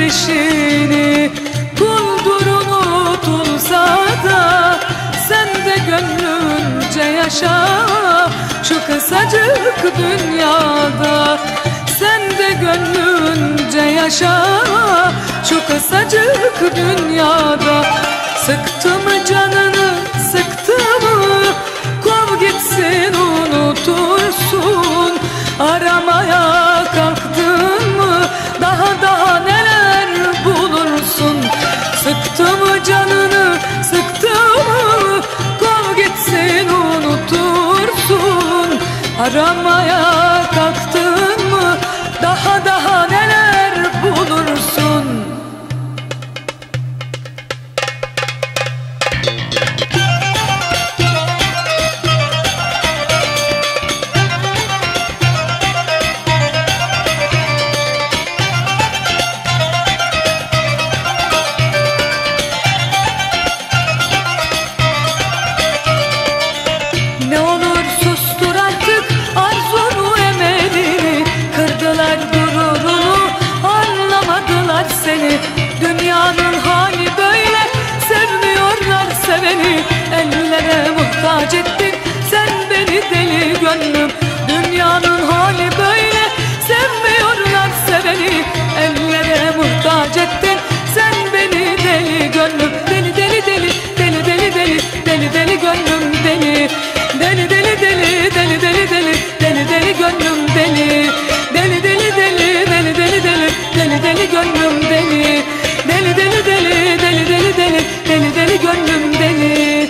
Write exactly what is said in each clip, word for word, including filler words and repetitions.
gelişini. Kuldur unutulsa da sen de gönlünce yaşa şu kısacık dünyada. Sen de gönlünce yaşa şu kısacık dünyada. Sıktı mı canını, sıktı mı, kov gitsin unutursun. Aramaya kalktın mı daha daha neler bulursun. Sıktı mı canını, sıktı mı, kov gitsin unutursun. Aramaya kalktın mı daha daha neler bulursun. Ne olur sustur artık arzunu, emelini. Kırdılar gururunu, anlamadılar seni. Dünyanın hali böyle, sevmiyorlar seveni. Ellere muhtaç ettin sen beni deli gönlüm. Dünyanın hali böyle, sevmiyorlar seveni. Ellere muhtaç ettin sen beni deli gönlüm. Deli deli deli, deli deli deli, deli deli gönlüm deli. Deli deli deli, deli deli deli, deli deli gönlüm deli. Deli deli deli, deli deli deli, deli deli gönlüm deli. Deli deli deli, deli deli deli, deli deli gönlüm deli.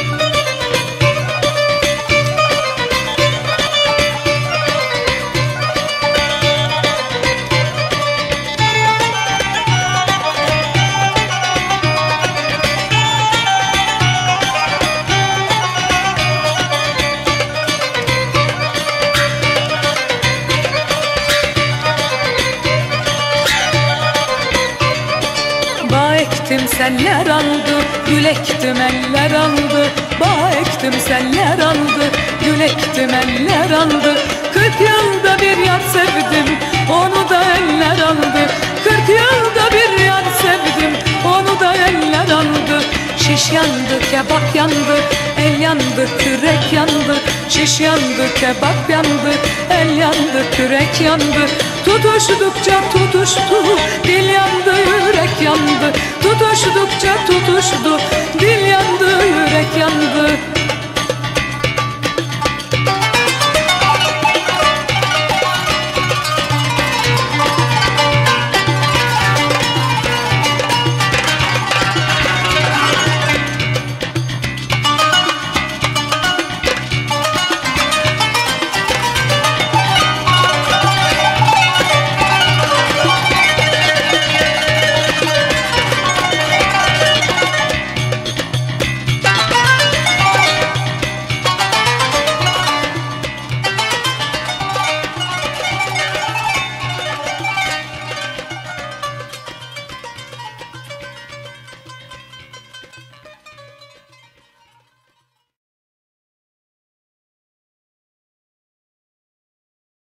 Bağ ektim seller aldı, gül ektim eller aldı. Bağ ektim seller aldı, gül ektim eller aldı. Kırk yılda bir yar sevdim, onu da eller aldı. Kırk yılda bir yar sevdim, onu da eller aldı. Şiş yandı, kebap yandı, el yandı, kürek yandı. Şiş yandı, kebap yandı, el yandı, kürek yandı. Tutuştukça tutuştu, dil yandı, yürek yandı. Tutuştukça tutuştu, dil yandı, yürek yandı.